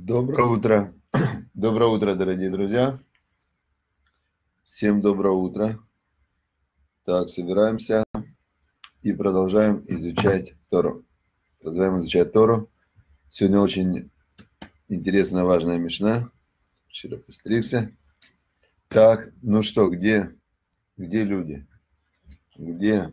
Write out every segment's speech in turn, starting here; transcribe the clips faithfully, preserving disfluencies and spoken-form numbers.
Доброе утро. Доброе утро, дорогие друзья. Всем доброе утро. Так, собираемся и продолжаем изучать Тору. Продолжаем изучать Тору. Сегодня очень интересная, важная мишна. Вчера постригся. Так, ну что, где, где люди? Где?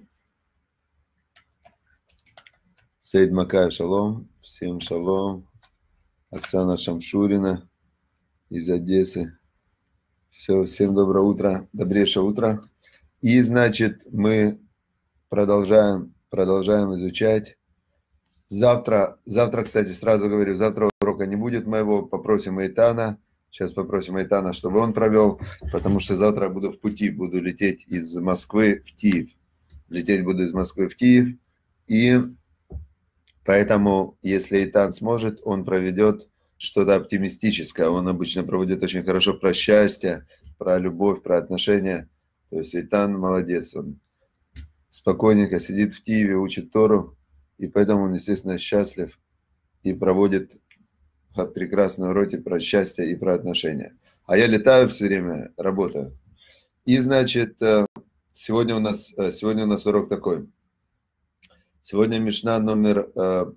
Саид Макаев, шалом. Всем шалом. Оксана Шамшурина из Одессы. Все, всем доброе утро, добрейшее утро. И, значит, мы продолжаем, продолжаем изучать. Завтра, завтра, кстати, сразу говорю, завтра урока не будет моего, попросим Эйтана. Сейчас попросим Эйтана, чтобы он провел, потому что завтра буду в пути, буду лететь из Москвы в Киев. Лететь буду из Москвы в Киев. И поэтому, если Эйтан сможет, он проведет что-то оптимистическое. Он обычно проводит очень хорошо про счастье, про любовь, про отношения. То есть Эйтан молодец. Он спокойненько сидит в Киеве, учит Тору. И поэтому он, естественно, счастлив и проводит прекрасные уроки про счастье и про отношения. А я летаю все время, работаю. И, значит, сегодня у нас, сегодня у нас урок такой. Сегодня мишна номер...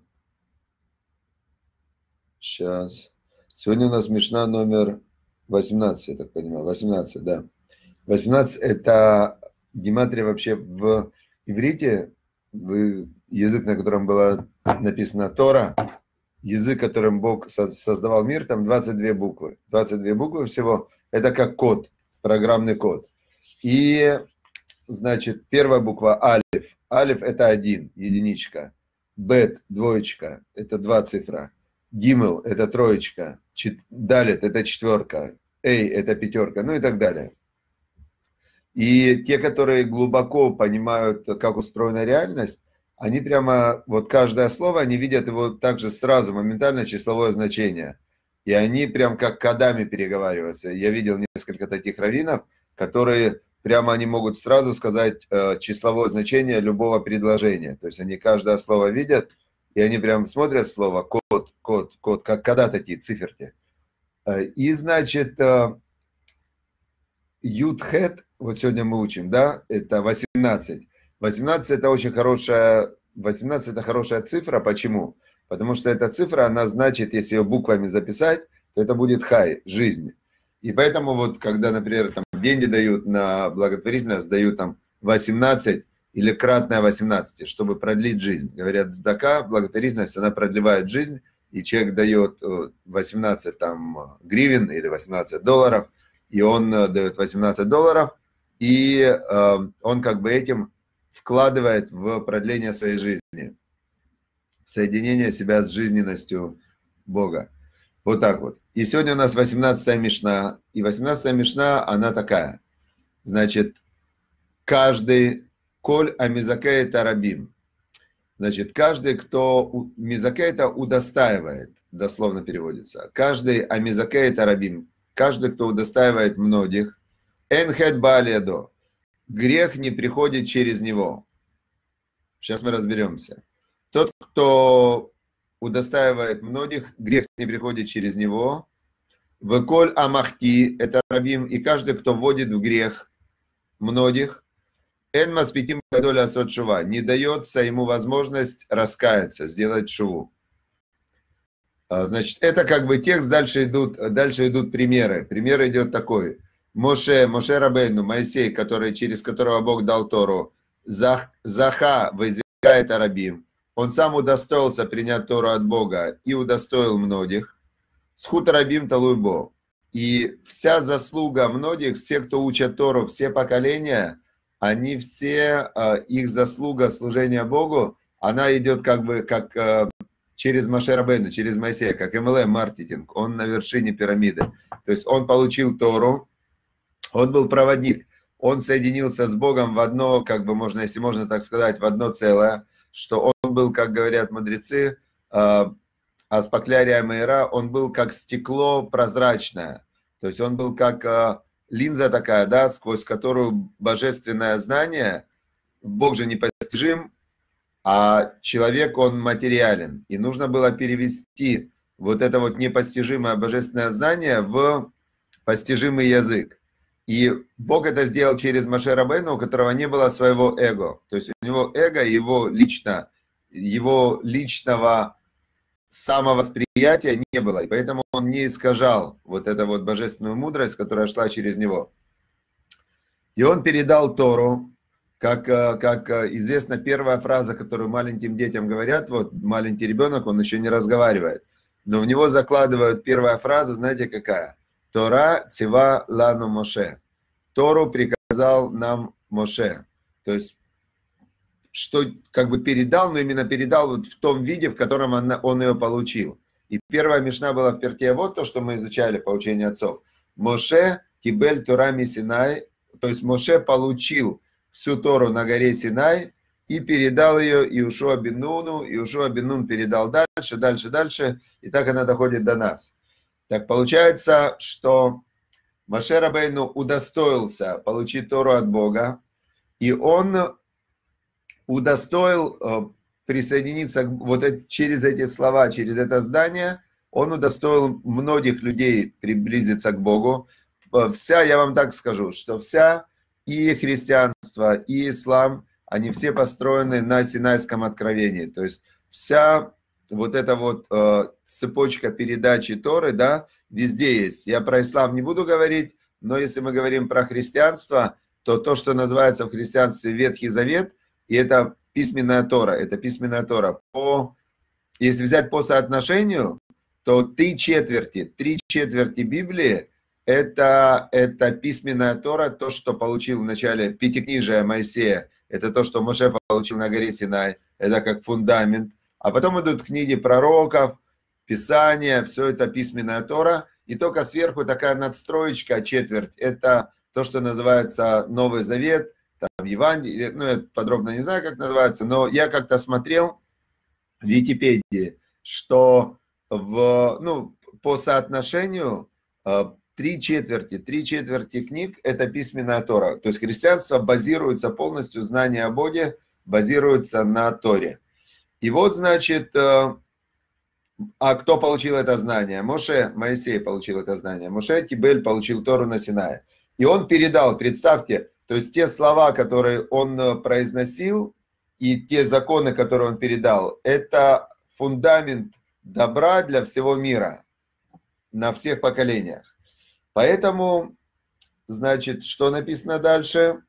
Сейчас. Сегодня у нас мишна номер восемнадцать, я так понимаю. восемнадцать, да. восемнадцать – это гематрия вообще в иврите, в язык, на котором была написана Тора, язык, которым Бог создавал мир, там двадцать две буквы. двадцать две буквы всего. Это как код, программный код. И, значит, первая буква алиф. Алиф – это один, единичка. Бет – двоечка, это два цифра. Гимел – это троечка, далет – это четверка, эй – это пятерка, ну и так далее. И те, которые глубоко понимают, как устроена реальность, они прямо, вот каждое слово, они видят его также сразу, моментально числовое значение. И они прям как кодами переговариваются. Я видел несколько таких раввинов, которые прямо они могут сразу сказать э, числовое значение любого предложения. То есть они каждое слово видят, и они прям смотрят слово код, код, код, как кода такие, циферки. И, значит, Юд-Хет, вот сегодня мы учим, да, это восемнадцать. восемнадцать это очень хорошая, восемнадцать это хорошая цифра. Почему? Потому что эта цифра, она значит, если ее буквами записать, то это будет хай, жизнь. И поэтому вот, когда, например, там деньги дают на благотворительность, дают там восемнадцать, или кратное восемнадцати, чтобы продлить жизнь. Говорят, цдака, благотворительность, она продлевает жизнь, и человек дает восемнадцать там, гривен или восемнадцать долларов, и он дает восемнадцать долларов, и э, он как бы этим вкладывает в продление своей жизни, в соединение себя с жизненностью Бога. Вот так вот. И сегодня у нас восемнадцатая мишна, и восемнадцатая мишна, она такая. Значит, каждый... Коль амизакеета рабим. Значит, каждый, кто мизакеета удостаивает, дословно переводится. Каждый амизакеета рабим. Каждый, кто удостаивает многих. Энхет баалиадо. Грех не приходит через него. Сейчас мы разберемся. Тот, кто удостаивает многих, грех не приходит через него. Веколь амахти, это рабим. И каждый, кто вводит в грех многих, Эн маспитим гадоля асот шува. Не дается ему возможность раскаяться, сделать шуву. Значит, это как бы текст, дальше идут, дальше идут примеры. Пример идет такой. Моше, Моше Рабейну, Моисей, который, через которого Бог дал Тору, Заха возникает арабим. Он сам удостоился принять Тору от Бога и удостоил многих. Схут арабим талуйбо. И вся заслуга многих, все, кто учат Тору, все поколения, они все, их заслуга служения Богу, она идет как бы как через Моше Рабейну, через Моисея, как эм эл эм-маркетинг. Он на вершине пирамиды. То есть он получил Тору, он был проводник, он соединился с Богом в одно, как бы можно, если можно так сказать, в одно целое, что он был, как говорят мудрецы, аспаклярия Мейра, он был как стекло прозрачное. То есть он был как... линза такая, да, сквозь которую божественное знание, Бог же непостижим, а человек, он материален. И нужно было перевести вот это вот непостижимое божественное знание в постижимый язык. И Бог это сделал через Моше Рабейну, у которого не было своего эго. То есть у него эго, его лично, его личного самовосприятия не было. И поэтому он не искажал вот эту вот божественную мудрость, которая шла через него. И он передал Тору, как, как известно, первая фраза, которую маленьким детям говорят, вот маленький ребенок, он еще не разговаривает, но в него закладывают первая фраза, знаете какая? Тора цива лану Моше. Тору приказал нам Моше. То есть, что как бы передал, но именно передал вот в том виде, в котором он, он ее получил. И первая мишна была в Перке, вот то, что мы изучали по учению отцов. Моше кибель Тора ми Синай. То есть Моше получил всю Тору на горе Синай и передал ее Иешуа бен Нуну. Иешуа бен Нун передал дальше, дальше, дальше. И так она доходит до нас. Так получается, что Моше Рабейну удостоился получить Тору от Бога, и он удостоил присоединиться вот через эти слова, через это здание, он удостоил многих людей приблизиться к Богу. Вся, я вам так скажу, что вся и христианство, и ислам, они все построены на Синайском откровении. То есть вся вот эта вот э, цепочка передачи Торы, да, везде есть. Я про ислам не буду говорить, но если мы говорим про христианство, то то, что называется в христианстве Ветхий Завет, и это письменная Тора, это письменная Тора. По, если взять по соотношению, то три четверти, три четверти Библии это, это письменная Тора, то, что получил в начале Пятикнижия Моисея, это то, что Моше получил на горе Синай, это как фундамент. А потом идут книги пророков, Писания, все это письменная Тора. И только сверху такая надстроечка, четверть, это то, что называется Новый Завет, там Евангелие, ну я подробно не знаю, как называется, но я как-то смотрел в Википедии, что в, ну, по соотношению три четверти, три четверти книг это письменная Тора. То есть христианство базируется полностью, знание о Боге базируется на Торе. И вот, значит, а кто получил это знание? Моше, Моисей получил это знание. Моше Тибель получил Тору на Синае. И он передал, представьте, то есть те слова, которые он произносил, и те законы, которые он передал, это фундамент добра для всего мира, на всех поколениях. Поэтому, значит, что написано дальше?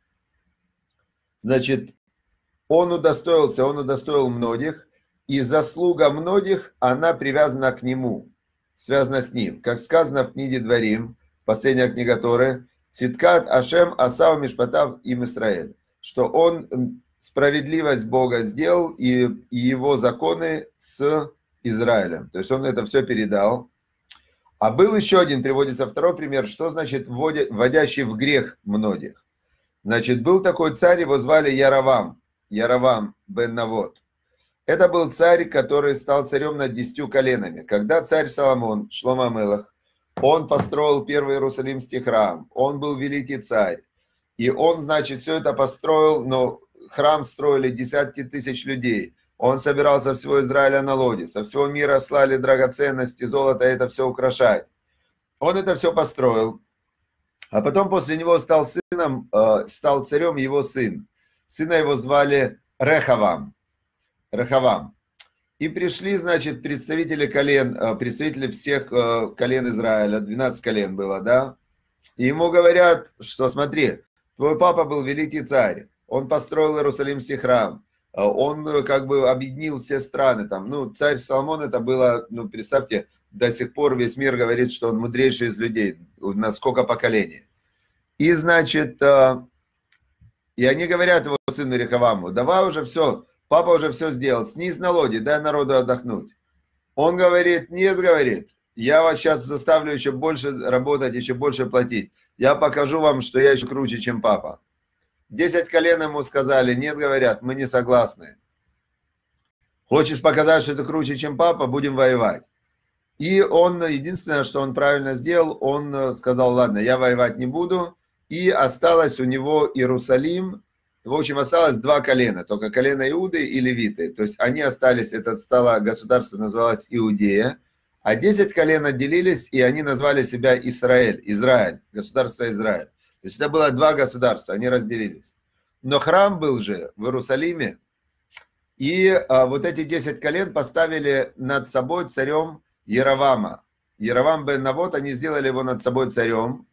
Значит, он удостоился, он удостоил многих, и заслуга многих, она привязана к нему, связана с ним. Как сказано в книге Дворим, последняя книга Торы, «Циткат Ашем Асау Мишпатав им Исраэль», что он справедливость Бога сделал и, и его законы с Израилем. То есть он это все передал. А был еще один, приводится второй пример, что значит вводящий в грех многих. Значит, был такой царь, его звали Яровам. Яровам бен Навот. Это был царь, который стал царем над десятью коленами. Когда царь Соломон, Шломо Амелех, он построил первый Иерусалимский храм, он был великий царь. И он, значит, все это построил, но храм строили десятки тысяч людей. Он собирал со всего Израиля налоги, со всего мира слали драгоценности, золото, это все украшать. Он это все построил. А потом после него стал сыном, стал царем его сын. Сына его звали Рехавам. Рехавам. И пришли, значит, представители колен, представители всех колен Израиля, двенадцать колен было, да? И ему говорят, что смотри, твой папа был великий царь, он построил Иерусалимский храм, он как бы объединил все страны там. Ну, царь Соломон это было, ну, представьте, до сих пор весь мир говорит, что он мудрейший из людей, на сколько поколений. И, значит, и они говорят его сыну Рехаваму, давай уже все, папа уже все сделал, снизь налоги, дай народу отдохнуть. Он говорит, нет, говорит, я вас сейчас заставлю еще больше работать, еще больше платить. Я покажу вам, что я еще круче, чем папа. Десять колен ему сказали, нет, говорят, мы не согласны. Хочешь показать, что ты круче, чем папа, будем воевать. И он, единственное, что он правильно сделал, он сказал, ладно, я воевать не буду. И осталось у него Иерусалим. В общем, осталось два колена, только колено Иуды и Левиты. То есть они остались, это стало, государство называлось Иудея. А десять колен отделились, и они назвали себя Израиль, Израиль, государство Израиль. То есть это было два государства, они разделились. Но храм был же в Иерусалиме, и а, вот эти десять колен поставили над собой царем Яровама. Яровам бен Навот, они сделали его над собой царем.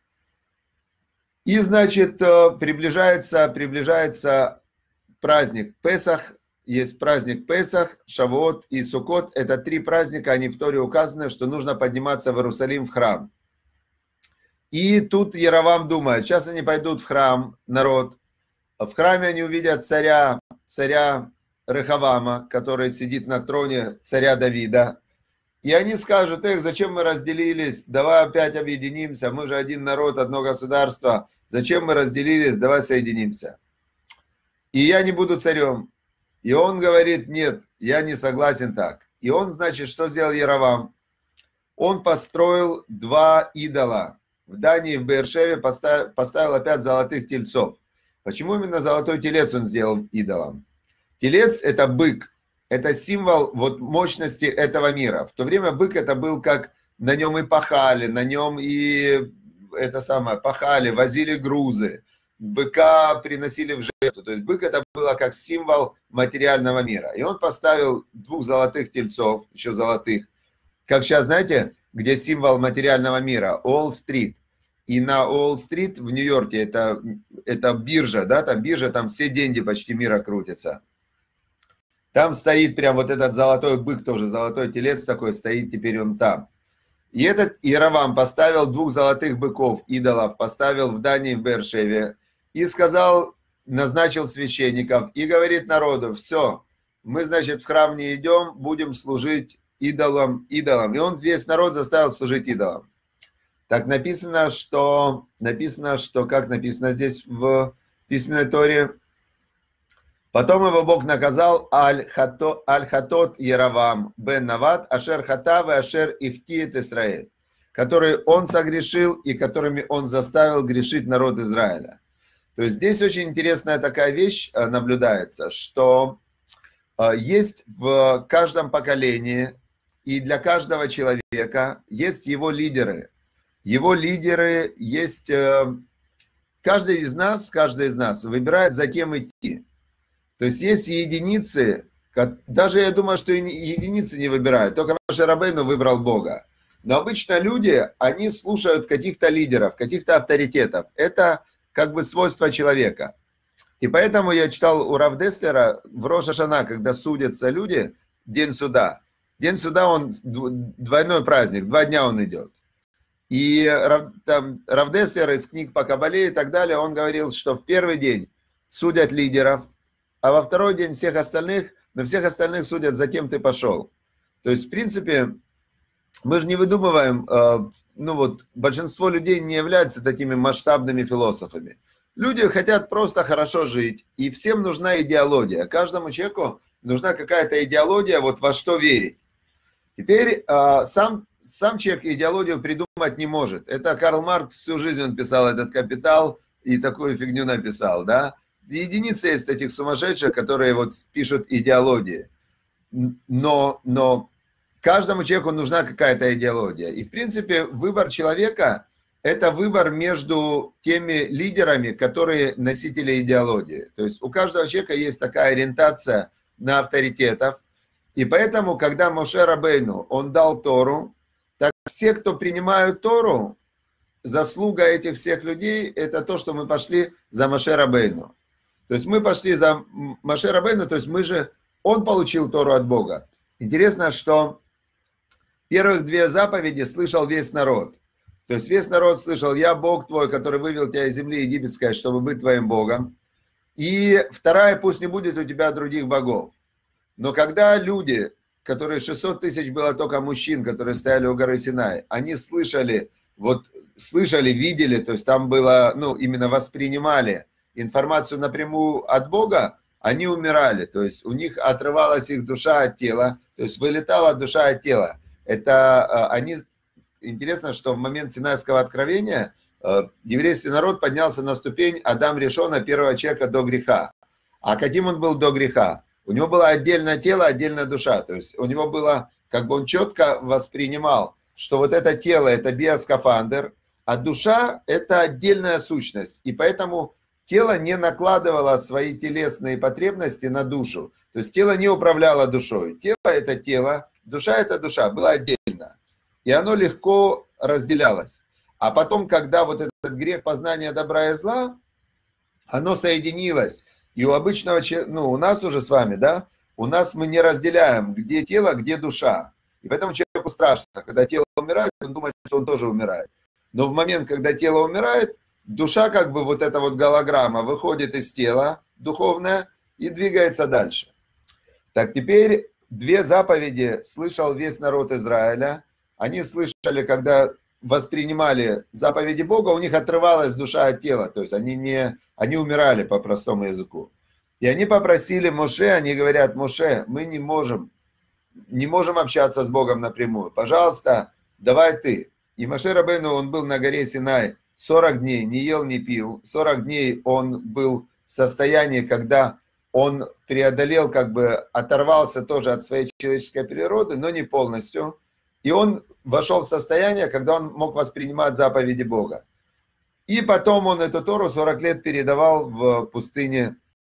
И, значит, приближается, приближается праздник Песах. Есть праздник Песах, Шавуот и Суккот. Это три праздника, они в Торе указаны, что нужно подниматься в Иерусалим в храм. И тут Яровам думает, сейчас они пойдут в храм, народ. В храме они увидят царя, царя Рехавама, который сидит на троне царя Давида. И они скажут: эх, зачем мы разделились, давай опять объединимся, мы же один народ, одно государство. Зачем мы разделились, давай соединимся. И я не буду царем. И он говорит: нет, я не согласен так. И он, значит, что сделал Яровам? Он построил два идола. В Дании, в Беэр-Шеве поставил, поставил опять золотых тельцов. Почему именно золотой телец он сделал идолом? Телец – это бык. Это символ вот мощности этого мира. В то время бык это был как на нем и пахали, на нем и это самое, пахали, возили грузы. Быка приносили в жертву. То есть бык это было как символ материального мира. И он поставил двух золотых тельцов, еще золотых, как сейчас, знаете, где символ материального мира, Уолл-стрит. И на Уолл-стрит в Нью-Йорке, это, это биржа, да, там биржа, там все деньги почти мира крутятся. Там стоит прям вот этот золотой бык, тоже золотой телец такой, стоит теперь он там. И этот Яровам поставил двух золотых быков, идолов, поставил в Дании, в Беэр-Шеве. И сказал, назначил священников, и говорит народу: все, мы, значит, в храм не идем, будем служить идолам, идолам. И он весь народ заставил служить идолам. Так написано, что, написано, что, как написано здесь в письменной Торе, потом его Бог наказал аль-хатот аль Яровам бен Нават, ашер хатав и ашер ихтиет Исраэль, который он согрешил и которыми он заставил грешить народ Израиля. То есть здесь очень интересная такая вещь наблюдается, что есть в каждом поколении и для каждого человека есть его лидеры. Его лидеры есть... Каждый из нас, каждый из нас выбирает, за кем идти. То есть есть единицы, даже я думаю, что и единицы не выбирают, только Моше Рабейну выбрал Бога. Но обычно люди, они слушают каких-то лидеров, каких-то авторитетов. Это как бы свойство человека. И поэтому я читал у Рав Деслера в Рош ха-Шана, когда судятся люди, день суда. День суда, он двойной праздник, два дня он идет. И там, Рав Деслер из книг по Кабале и так далее, он говорил, что в первый день судят лидеров, а во второй день всех остальных, но всех остальных судят, за кем ты пошел. То есть, в принципе, мы же не выдумываем, ну вот, большинство людей не являются такими масштабными философами. Люди хотят просто хорошо жить, и всем нужна идеология. Каждому человеку нужна какая-то идеология, вот во что верить. Теперь сам, сам человек идеологию придумать не может. Это Карл Маркс, всю жизнь он писал этот «Капитал» и такую фигню написал, да. Единицы есть таких сумасшедших, которые вот пишут идеологии. Но, но каждому человеку нужна какая-то идеология. И, в принципе, выбор человека – это выбор между теми лидерами, которые носители идеологии. То есть у каждого человека есть такая ориентация на авторитетов. И поэтому, когда Моше Рабейну, он дал Тору, так все, кто принимают Тору, заслуга этих всех людей – это то, что мы пошли за Моше Рабейну. То есть мы пошли за Моше Рабейну, то есть мы же, он получил Тору от Бога. Интересно, что первых две заповеди слышал весь народ. То есть весь народ слышал: я Бог твой, который вывел тебя из земли египетской, чтобы быть твоим Богом. И вторая: пусть не будет у тебя других богов. Но когда люди, которые шестьсот тысяч было только мужчин, которые стояли у горы Синай, они слышали, вот слышали, видели, то есть там было, ну, именно воспринимали информацию напрямую от Бога, они умирали, то есть у них отрывалась их душа от тела, то есть вылетала душа от тела. Это они, интересно, что в момент Синайского откровения еврейский народ поднялся на ступень Адам Ришона, первого человека, до греха. А каким он был до греха? У него было отдельное тело, отдельная душа, то есть у него было как бы он четко воспринимал, что вот это тело – это биоскафандр, а душа – это отдельная сущность. И поэтому тело не накладывало свои телесные потребности на душу. То есть тело не управляло душой. Тело – это тело, душа – это душа, было отдельно. И оно легко разделялось. А потом, когда вот этот грех познания добра и зла, оно соединилось. И у обычного человека, ну, у нас уже с вами, да, у нас мы не разделяем, где тело, где душа. И поэтому человеку страшно. Когда тело умирает, он думает, что он тоже умирает. Но в момент, когда тело умирает, душа, как бы вот эта вот голограмма, выходит из тела духовное и двигается дальше. Так, теперь две заповеди слышал весь народ Израиля. Они слышали, когда воспринимали заповеди Бога, у них отрывалась душа от тела. То есть они, не, они умирали по простому языку. И они попросили Моше, они говорят: Моше, мы не можем, не можем общаться с Богом напрямую. Пожалуйста, давай ты. И Моше Рабейну, он был на горе Синай сорок дней, не ел, не пил. сорок дней он был в состоянии, когда он преодолел, как бы оторвался тоже от своей человеческой природы, но не полностью. И он вошел в состояние, когда он мог воспринимать заповеди Бога. И потом он эту Тору сорок лет передавал в пустыне.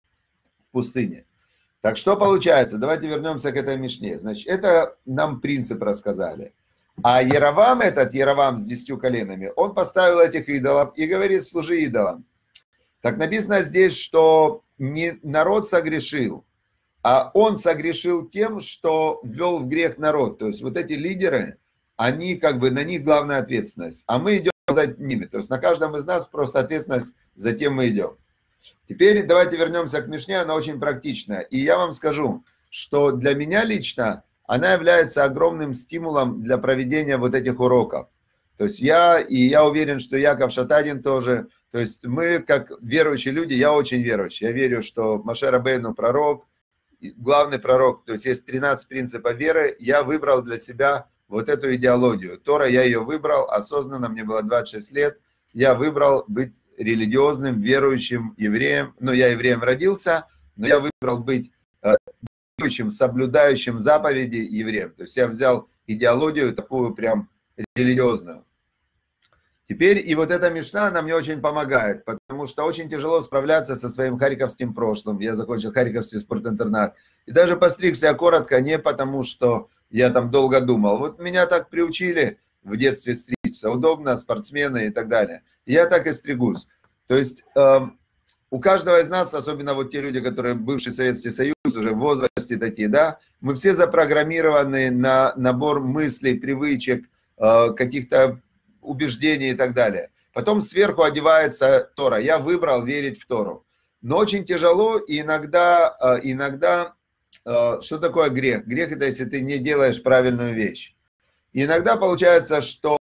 В пустыне. Так что получается? Давайте вернемся к этой Мишне. Значит, это нам принцип рассказали. А Яровам, этот Яровам с десятью коленами, он поставил этих идолов и говорит: служи идолам. Так написано здесь, что не народ согрешил, а он согрешил тем, что ввел в грех народ. То есть вот эти лидеры, они как бы, на них главная ответственность. А мы идем за ними. То есть на каждом из нас просто ответственность, затем мы идем. Теперь давайте вернемся к Мишне, она очень практичная. И я вам скажу, что для меня лично она является огромным стимулом для проведения вот этих уроков. То есть я, и я уверен, что Яков Шатадин тоже, то есть мы, как верующие люди, я очень верующий. Я верю, что Моше Рабейну пророк, главный пророк, то есть есть тринадцать принципов веры, я выбрал для себя вот эту идеологию. Тора, я ее выбрал осознанно, мне было двадцать шесть лет, я выбрал быть религиозным, верующим евреем. Ну, я евреем родился, но я выбрал быть верующим, соблюдающим заповеди евреем. То есть я взял идеологию такую прям религиозную. Теперь и вот эта Мишна, она мне очень помогает, потому что очень тяжело справляться со своим харьковским прошлым. Я закончил Харьковский спортинтернат. И даже постригся коротко не потому, что я там долго думал. Вот меня так приучили в детстве стричься. Удобно, спортсмены и так далее. И я так и стригусь. То есть э, у каждого из нас, особенно вот те люди, которые бывший Советский Союз, уже в возрасте такие, да, мы все запрограммированы на набор мыслей, привычек, э, каких-то убеждений и так далее. Потом сверху одевается Тора. Я выбрал верить в Тору. Но очень тяжело, и иногда, иногда, что такое грех? Грех — это если ты не делаешь правильную вещь. И иногда получается, что,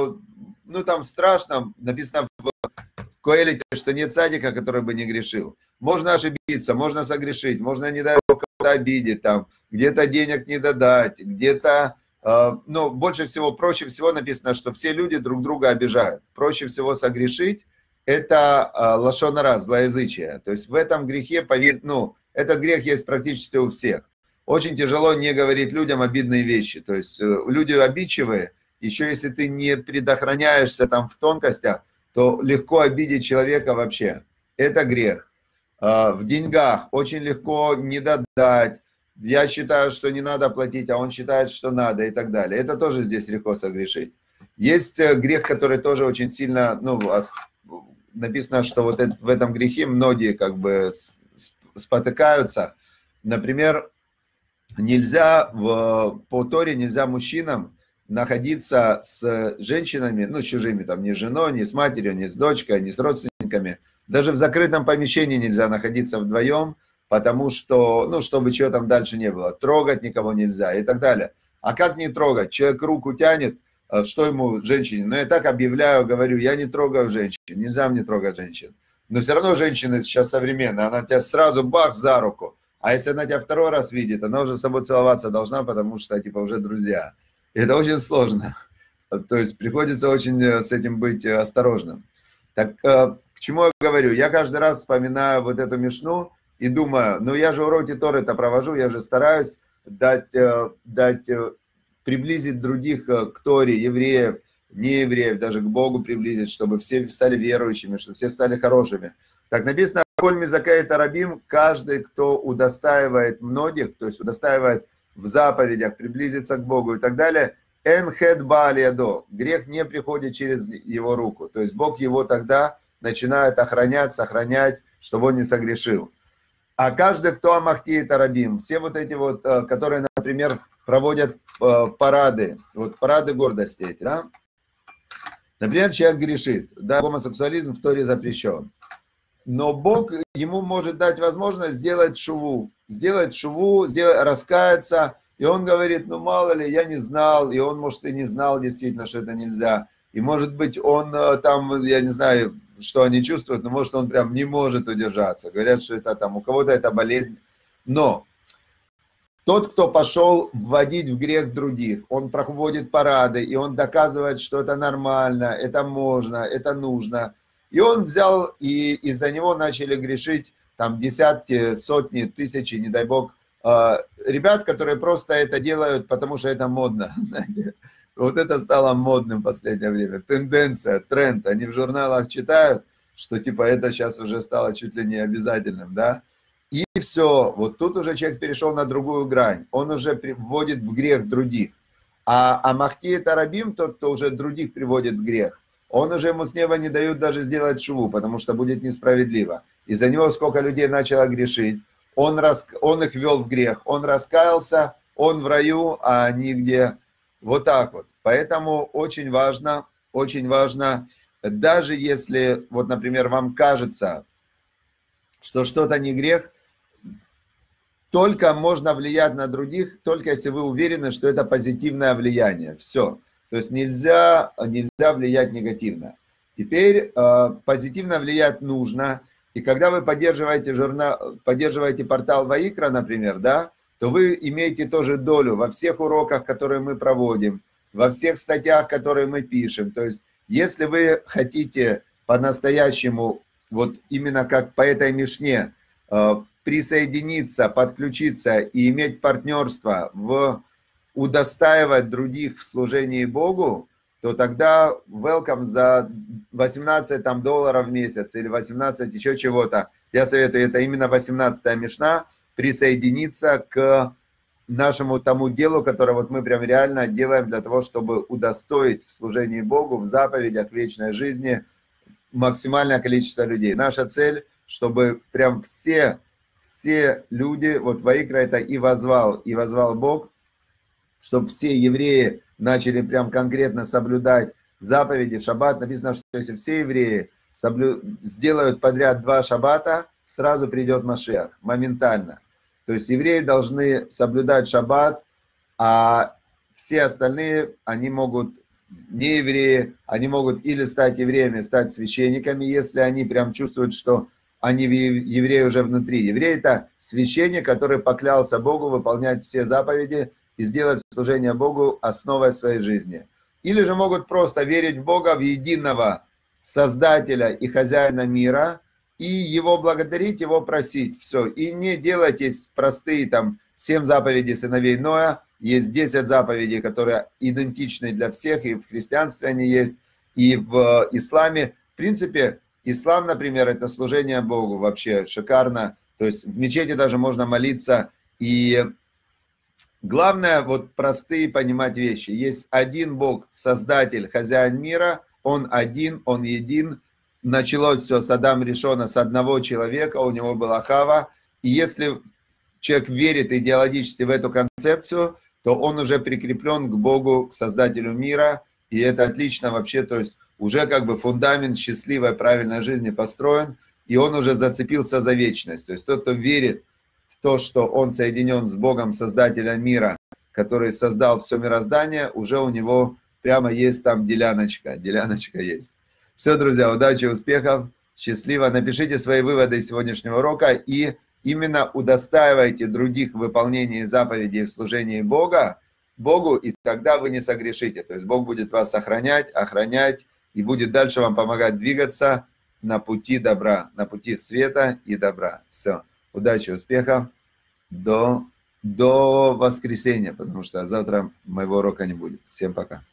ну там страшно, написано в Коэлите, что нет садика, который бы не грешил. Можно ошибиться, можно согрешить, можно, не дай Бог, кого-то обидеть, там, где-то денег не додать, где-то... Но больше всего, проще всего написано, что все люди друг друга обижают. Проще всего согрешить – это лашон ара, злоязычие. То есть в этом грехе, ну, этот грех есть практически у всех. Очень тяжело не говорить людям обидные вещи. То есть люди обидчивые, еще если ты не предохраняешься там в тонкостях, то легко обидеть человека вообще. Это грех. В деньгах очень легко не додать. Я считаю, что не надо платить, а он считает, что надо, и так далее. Это тоже здесь легко согрешить. Есть грех, который тоже очень сильно, ну, написано, что вот в этом грехе многие как бы спотыкаются. Например, нельзя, в, по Торе нельзя мужчинам находиться с женщинами, ну, с чужими, там, ни с женой, ни с матерью, ни с дочкой, ни с родственниками. Даже в закрытом помещении нельзя находиться вдвоем, потому что, ну, чтобы чего там дальше не было, трогать никого нельзя и так далее. А как не трогать? Человек руку тянет, что ему женщине? Ну, я так объявляю, говорю, я не трогаю женщин, нельзя мне трогать женщин. Но все равно женщина сейчас современная, она тебя сразу бах за руку. А если она тебя второй раз видит, она уже с тобой целоваться должна, потому что, типа, уже друзья. И это очень сложно. То есть приходится очень с этим быть осторожным. Так, к чему я говорю? Я каждый раз вспоминаю вот эту Мишну, и думаю, ну я же уроки Торы-то провожу, я же стараюсь дать, дать приблизить других к Торе, евреев, неевреев, даже к Богу приблизить, чтобы все стали верующими, чтобы все стали хорошими. Так написано, «Коль мизакей тарабим», каждый, кто удостаивает многих, то есть удостаивает в заповедях приблизиться к Богу и так далее, «эн хет баалиядо», грех не приходит через его руку, то есть Бог его тогда начинает охранять, сохранять, чтобы он не согрешил. А каждый, кто амахти тарабим, все вот эти вот, которые, например, проводят парады, вот парады гордости эти, да? Например, человек грешит, да, гомосексуализм в Торе запрещен. Но Бог ему может дать возможность сделать шуву, сделать шуву, сделать, раскаяться. И он говорит, ну мало ли, я не знал, и он, может, и не знал действительно, что это нельзя. И может быть, он там, я не знаю, что они чувствуют, но может, он прям не может удержаться. Говорят, что это там, у кого-то это болезнь. Но тот, кто пошел вводить в грех других, он проводит парады, и он доказывает, что это нормально, это можно, это нужно. И он взял, и из-за него начали грешить там десятки, сотни, тысячи, не дай бог, ребят, которые просто это делают, потому что это модно, знаете. Вот это стало модным в последнее время. Тенденция, тренд. Они в журналах читают, что типа это сейчас уже стало чуть ли не обязательным, да. И все, вот тут уже человек перешел на другую грань. Он уже вводит в грех других. А амахти тарабим, тот, кто уже других приводит в грех, он уже ему с неба не дают даже сделать шуву, потому что будет несправедливо. Из-за него сколько людей начало грешить, он, рас... он их вел в грех, он раскаялся, он в раю, а они где? Вот так вот. Поэтому очень важно, очень важно, даже если, вот, например, вам кажется, что что-то не грех, только можно влиять на других, только если вы уверены, что это позитивное влияние. Все. То есть нельзя, нельзя влиять негативно. Теперь э, позитивно влиять нужно. И когда вы поддерживаете, журнал, поддерживаете портал Ваикра, например, да, то вы имеете тоже долю во всех уроках, которые мы проводим, во всех статьях, которые мы пишем. То есть если вы хотите по-настоящему, вот именно как по этой мишне, э, присоединиться, подключиться и иметь партнерство в удостаивать других в служении Богу, то тогда welcome за восемнадцать там, долларов в месяц или восемнадцать еще чего-то. Я советую, это именно восемнадцатая мишна, присоединиться к нашему тому делу, которое вот мы прям реально делаем для того, чтобы удостоить в служении Богу, в заповедях вечной жизни максимальное количество людей. Наша цель, чтобы прям все, все люди, вот Ваикра это и возвал, и возвал Бог, чтобы все евреи начали прям конкретно соблюдать заповеди, шаббат. Написано, что если все евреи соблю... сделают подряд два шаббата, сразу придет Машиах, моментально. То есть евреи должны соблюдать шаббат, а все остальные, они могут, не евреи, они могут или стать евреями, стать священниками, если они прям чувствуют, что они евреи уже внутри. Еврей – это священник, который поклялся Богу выполнять все заповеди и сделать служение Богу основой своей жизни. Или же могут просто верить в Бога, в единого Создателя и Хозяина мира, и Его благодарить, Его просить. Все. И не делать есть простые там семь заповедей сыновей Ноя, есть десять заповедей, которые идентичны для всех, и в христианстве они есть, и в исламе. В принципе, ислам, например, это служение Богу вообще шикарно. То есть в мечети даже можно молиться. И главное, вот простые понимать вещи. Есть один Бог, Создатель, Хозяин мира, Он один, Он един. Началось все с Адама Ришона, с одного человека, у него была Хава. И если человек верит идеологически в эту концепцию, то он уже прикреплен к Богу, к Создателю мира. И это отлично вообще, то есть уже как бы фундамент счастливой, правильной жизни построен, и он уже зацепился за вечность. То есть тот, кто верит в то, что он соединен с Богом, Создателем мира, который создал все мироздание, уже у него прямо есть там деляночка, деляночка есть. Все, друзья, удачи, успехов, счастливо. Напишите свои выводы из сегодняшнего урока и именно удостаивайте других в выполнении заповедей в служении Бога, Богу, и тогда вы не согрешите. То есть Бог будет вас охранять, охранять, и будет дальше вам помогать двигаться на пути добра, на пути света и добра. Все. Удачи, успехов. До до воскресенья, потому что завтра моего урока не будет. Всем пока.